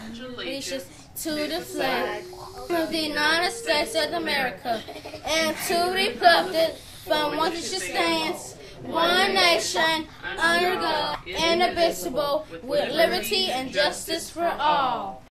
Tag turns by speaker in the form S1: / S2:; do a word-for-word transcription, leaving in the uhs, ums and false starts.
S1: pledge allegiance
S2: to the flag of the United States of America and to the republic from which it stands, one nation, under God, indivisible, with liberty and justice for all.